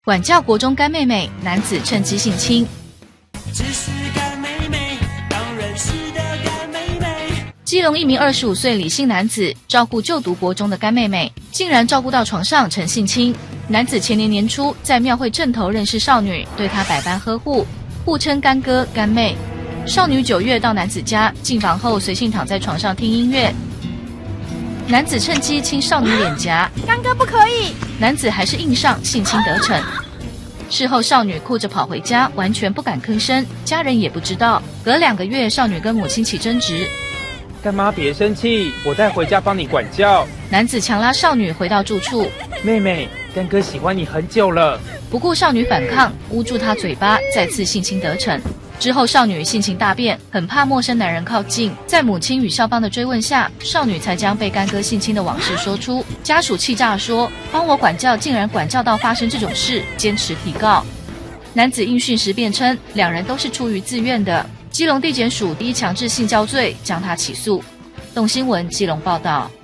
管教国中干妹妹，男子趁机性侵。 只是干妹妹，当然是的干妹妹。 基隆一名25岁李姓男子照顾就读国中的干妹妹，竟然照顾到床上成性侵。男子前年年初在庙会正头认识少女，对她百般呵护，互称干哥干妹。少女9月到男子家进房后，随性躺在床上听音乐。男子趁机亲少女脸颊， 干哥不可以。 男子还是硬上，性侵得逞。事后少女哭着跑回家，完全不敢吭声，家人也不知道。隔2个月，少女跟母亲起争执， 干妈别生气，我带回家帮你管教。 男子强拉少女回到住处， 妹妹，干哥喜欢你很久了。 不顾少女反抗，捂住她嘴巴，再次性侵得逞。之后少女性情大变，很怕陌生男人靠近，在母亲与校方的追问下，少女才将被干哥性侵的往事说出。家属气炸说，帮我管教竟然管教到发生这种事，坚持提告。男子应讯时辩称，2人都是出于自愿的。基隆地检署第1强制性交罪将他起诉。动新闻基隆报道。